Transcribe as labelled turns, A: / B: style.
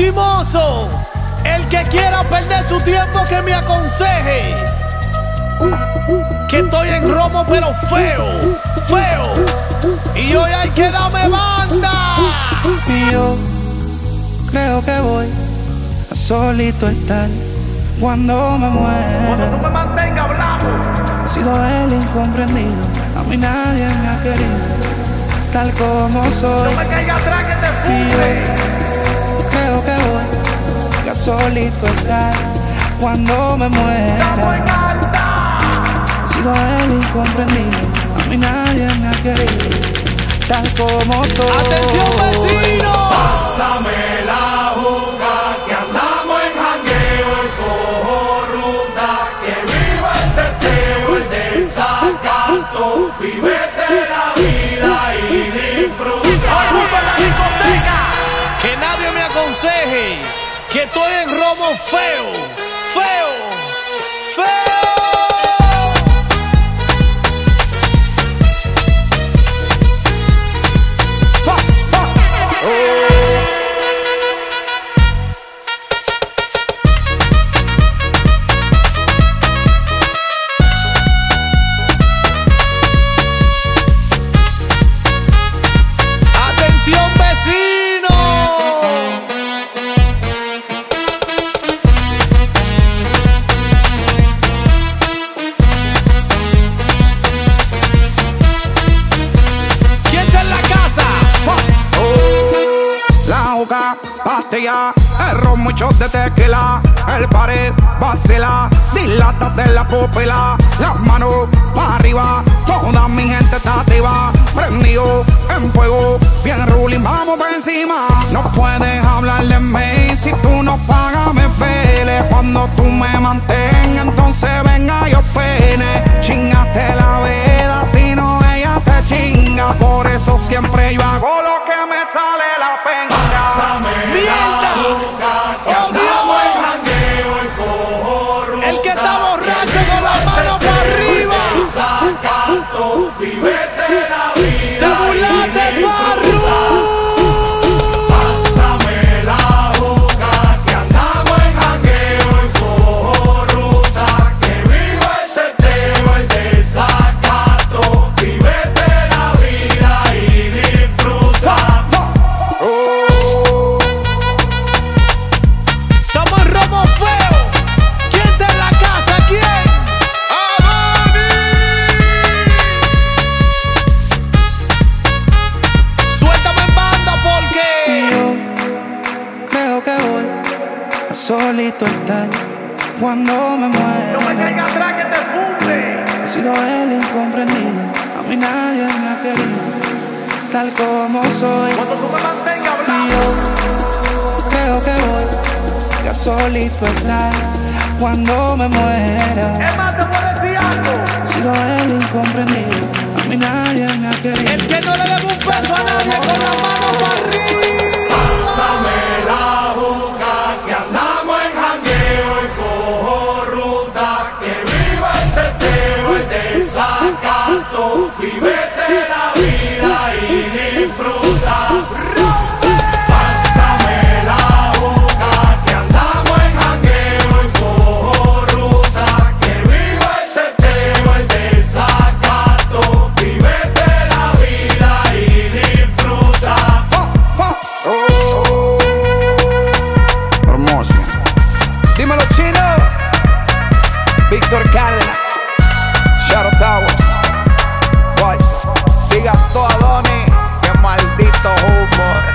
A: chimoso. El que quiera perder su tiempo que me aconseje. Que estoy en romo pero feo, feo. Y hoy hay que darme banda.
B: Y yo creo que voy a solito estar cuando me muera.
A: Cuando tú me mantengas hablando.
B: He sido el incomprendido, a mí nadie me ha querido tal como soy.
A: No me caiga atrás que te
B: Y
A: funde.
B: yo creo que voy a solito estar cuando me muera. He sido el incomprendido, a mí nadie me ha querido tal como soy.
A: ¡Atención, vecino!
C: Pásame la juca, que andamos en jangueo, en cojo ruta, que viva el teteo, el desacato, vívete la vida y disfruta.
A: la discoteca! Que nadie me aconseje que estoy en romo feo, feo, feo.
B: Pastilla, el ron, muchos de tequila, el pared vacila, dilátate la pupila, las manos para arriba, toda mi gente está activa, prendido en fuego, bien ruling, vamos por encima. No puedes hablar de mí si tú no pagas, me pele. Cuando tú me mantengas, entonces venga yo pene. Chingaste la vela, si no ella te chinga, por eso siempre yo hago lo que me sale la penca.
A: El que está borracho con la mano para arriba.
C: Vívete la vida.
A: Te burlaste, Farru.
C: Pásame la juca, que andamos en jangueo, en cojo ruta, que viva el teteo, el desacato, vívete la vida y disfruta.
A: Estamos en romo feo. ¿Quién está en la casa? ¿Quién? Suéltame en banda porque
B: Y yo creo que voy a solito estar cuando me muera.
A: no me caiga atrás que te funde.
B: He sido el incomprendido, a mí nadie me ha querido tal como soy.
A: Cuando tú me mantengas
B: Y
A: hablando.
B: yo creo que voy a solito estar cuando me muera.
A: Es más, te voy a decir algo.
B: He sido el incomprendido, a mí nadie me ha querido.
A: El que no le debe un peso a nadie con la mano para arriba.
C: Pásame la juca, que andamos en jangueo, en cojo ruta, que viva el teteo, el desacato, vívete la vida y disfruta. Pásame la juca, que andamos en jangueo, en cojo ruta, que viva el teteo, el desacato, vívete la vida y disfruta.
B: Hermoso. Dímelo, Chino. Víctor Cárdenas, Shadow Towers, Boys. Diga todo a Donnie, que maldito humo.